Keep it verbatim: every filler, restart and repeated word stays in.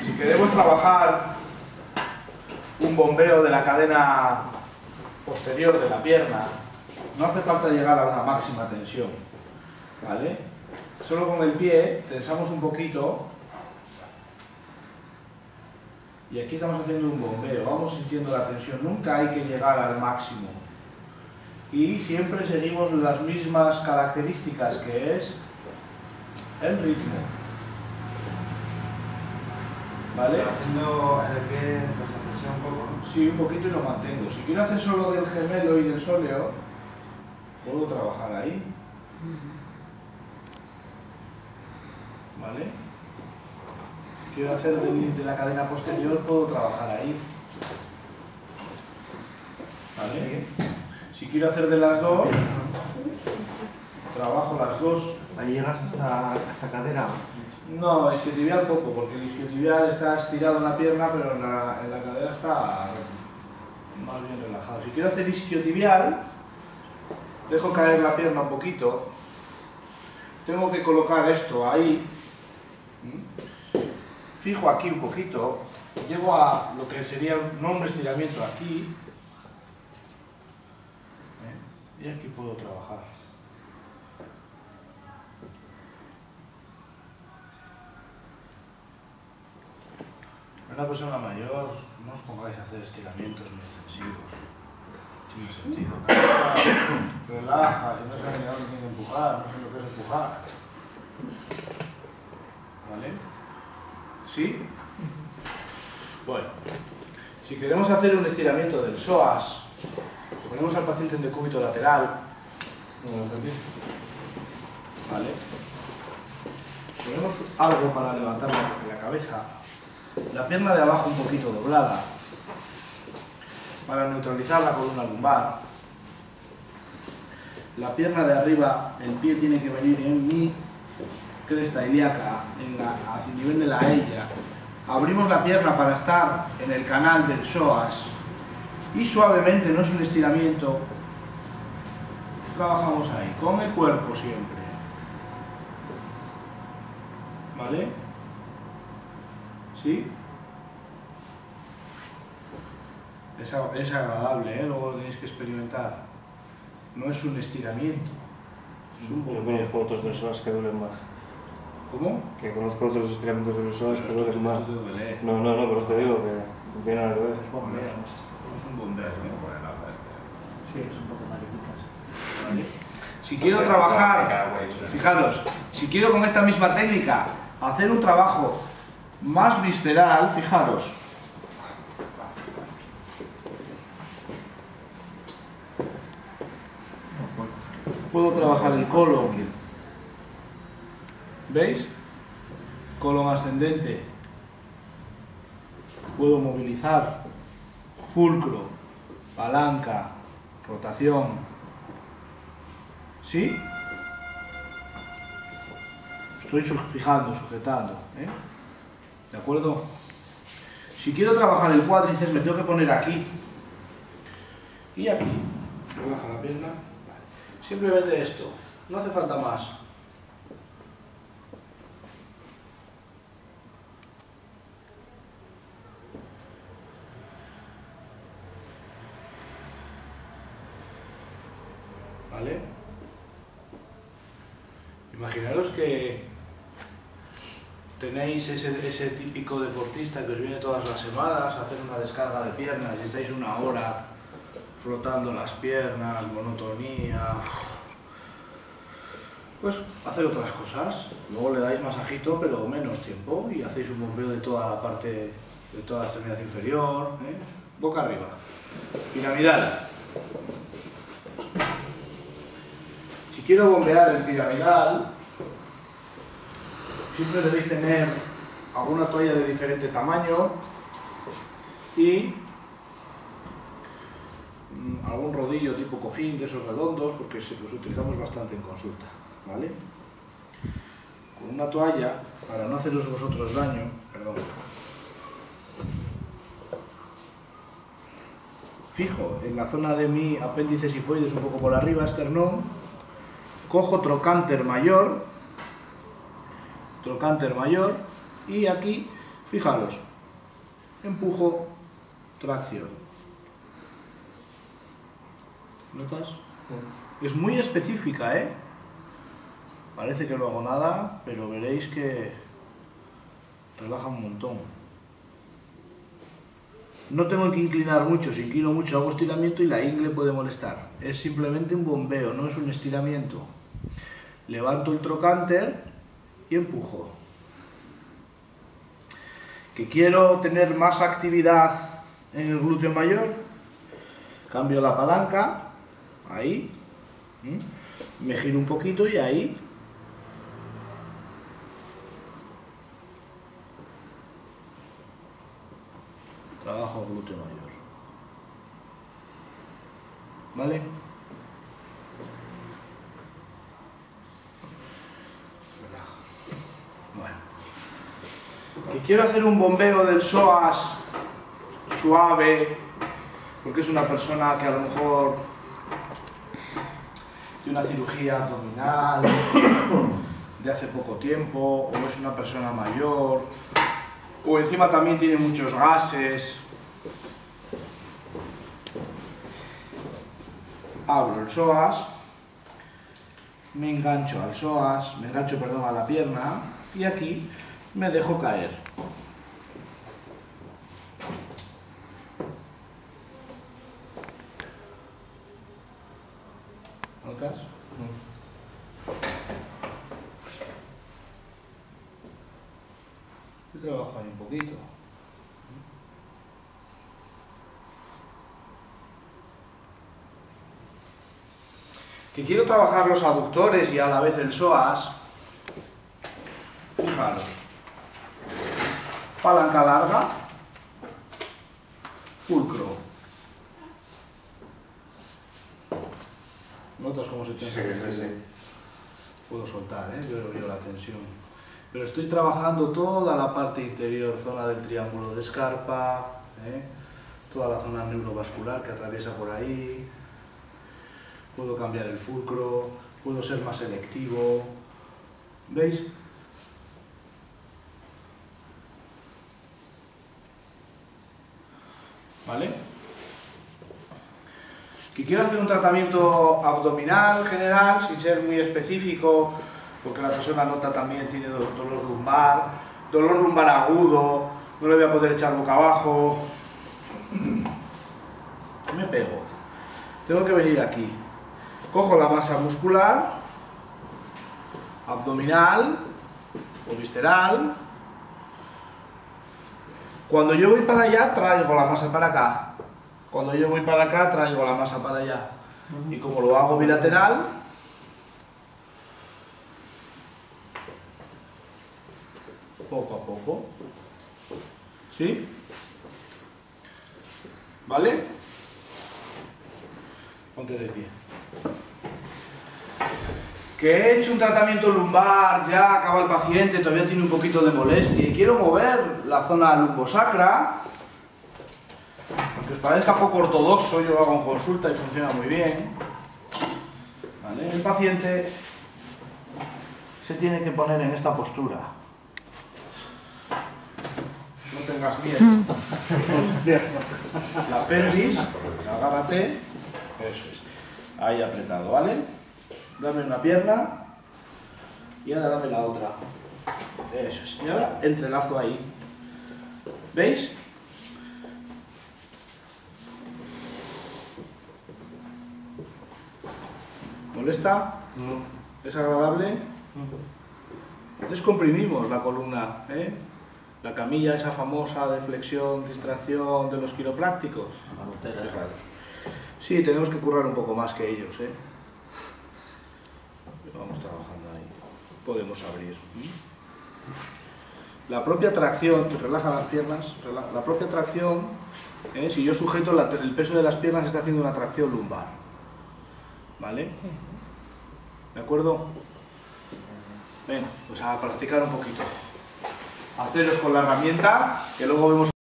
Si queremos trabajar un bombeo de la cadena posterior de la pierna, no hace falta llegar a una máxima tensión, ¿vale? Solo con el pie tensamos un poquito y aquí estamos haciendo un bombeo, vamos sintiendo la tensión, nunca hay que llegar al máximo. Y siempre seguimos las mismas características, que es el ritmo. ¿Vale? Haciendo en el pie, pues presión un poco, ¿no? Sí, un poquito y lo mantengo. Si quiero hacer solo del gemelo y del sóleo, puedo trabajar ahí. ¿Vale? Si quiero hacer de, de la cadena posterior, puedo trabajar ahí. ¿Vale? Si quiero hacer de las dos, trabajo las dos. Ahí llegas hasta, hasta cadera. No, isquiotibial poco, porque el isquiotibial está estirado en la pierna, pero en la, en la cadera está más bien relajado. Si quiero hacer isquiotibial, dejo caer la pierna un poquito, tengo que colocar esto ahí, fijo aquí un poquito, llego a lo que sería no un estiramiento aquí, ¿eh? Y aquí puedo trabajar. Una persona mayor, no os pongáis a hacer estiramientos muy extensivos. Tiene sentido. Relaja, si no sabes ni dónde tiene que empujar, no sé lo que es empujar. ¿Vale? ¿Sí? Bueno, si queremos hacer un estiramiento del psoas, ponemos al paciente en decúbito lateral. ¿Vale? Ponemos algo para levantar la cabeza. La pierna de abajo un poquito doblada para neutralizar la columna lumbar. La pierna de arriba, el pie tiene que venir en mi cresta ilíaca, en la, hacia el nivel de la ella. Abrimos la pierna para estar en el canal del psoas y suavemente, no es un estiramiento, trabajamos ahí, con el cuerpo siempre. ¿Vale? ¿Sí? Es, es agradable, ¿eh? Luego lo tenéis que experimentar. No es un estiramiento. Es un Yo conozco otros del psoas que duelen más. ¿Cómo? Que conozco otros estiramientos del psoas que duelen más. Duele. No, no, no, pero te digo que viene al revés. Bueno, es, un, es un bombeo, ¿no? Por el alfa este. Sí, es un poco mariquitas. ¿Vale? Si quiero trabajar, fijaros, si quiero con esta misma técnica hacer un trabajo más visceral, fijaros. Puedo trabajar el colon. ¿Veis? Colon ascendente. Puedo movilizar fulcro, palanca, rotación. ¿Sí? Estoy fijando, sujetando. ¿eh? ¿De acuerdo? Si quiero trabajar el cuádriceps, me tengo que poner aquí y aquí. Relaja la pierna. Vale. Simplemente esto. No hace falta más. ¿Vale? Imaginaros que tenéis ese, ese típico deportista que os viene todas las semanas a hacer una descarga de piernas y estáis una hora frotando las piernas, monotonía. Pues hacer otras cosas. Luego le dais masajito, pero menos tiempo, y hacéis un bombeo de toda la parte, de toda la extremidad inferior, ¿eh? Boca arriba. Piramidal. Si quiero bombear el piramidal, siempre debéis tener alguna toalla de diferente tamaño y mmm, algún rodillo tipo cojín de esos redondos, porque los utilizamos bastante en consulta, ¿vale? Con una toalla, para no haceros vosotros daño, perdón, fijo en la zona de mi apéndice sifoides un poco por arriba, esternón, cojo trocánter mayor, trocánter mayor, y aquí Fijaros, empujo, tracción. ¿Notas? Es muy específica, ¿eh? Parece que no hago nada, pero veréis que relaja un montón. No tengo que inclinar mucho, si inclino mucho hago estiramiento y la ingle puede molestar. Es simplemente un bombeo, no es un estiramiento. Levanto el trocánter y empujo. ¿Que quiero tener más actividad en el glúteo mayor? Cambio la palanca, ahí, me giro un poquito y ahí. Trabajo el glúteo mayor. ¿Vale? Bueno. Que quiero hacer un bombeo del psoas suave, porque es una persona que a lo mejor tiene una cirugía abdominal de hace poco tiempo, o es una persona mayor, o encima también tiene muchos gases. Abro el psoas, me engancho al psoas, me engancho, perdón, a la pierna, y aquí me dejo caer. ¿Notas? Yo trabajo ahí un poquito. Que quiero trabajar los aductores y a la vez el psoas. Fijaros. Palanca larga. Fulcro. ¿Notas cómo se tensa? Sí, sí, sí. Puedo soltar, ¿eh? Yo veo la tensión. Pero estoy trabajando toda la parte interior, zona del triángulo de Scarpa, ¿eh? Toda la zona neurovascular que atraviesa por ahí. Puedo cambiar el fulcro, puedo ser más selectivo. ¿Veis? ¿Vale? Que quiero hacer un tratamiento abdominal general, sin ser muy específico, porque la persona nota también tiene dolor lumbar, dolor lumbar agudo, no le voy a poder echar boca abajo. Me pego. Tengo que venir aquí. Cojo la masa muscular, abdominal o visceral. Cuando yo voy para allá, traigo la masa para acá. Cuando yo voy para acá, traigo la masa para allá. Y como lo hago bilateral, poco a poco. ¿Sí? ¿Vale? Ponte de pie. Que he hecho un tratamiento lumbar, ya acaba el paciente, todavía tiene un poquito de molestia y quiero mover la zona lumbosacra. Aunque os parezca poco ortodoxo, yo lo hago en consulta y funciona muy bien. ¿Vale? El paciente se tiene que poner en esta postura. No tengas miedo. La pelvis, agárrate. Eso es. Ahí apretado, ¿vale? Dame una pierna y ahora dame la otra. Eso es. Y ahora entrelazo ahí. ¿Veis? ¿Molesta? No. ¿Es agradable? No. Descomprimimos la columna, ¿eh? La camilla esa famosa de flexión, distracción de los quiroprácticos. Fijaros. Sí, tenemos que currar un poco más que ellos, ¿eh? Vamos trabajando ahí. Podemos abrir. La propia tracción, te relaja las piernas, la propia tracción, ¿eh? Si yo sujeto la, el peso de las piernas, está haciendo una tracción lumbar. ¿Vale? ¿De acuerdo? Venga, pues a practicar un poquito. Haceros con la herramienta, que luego vemos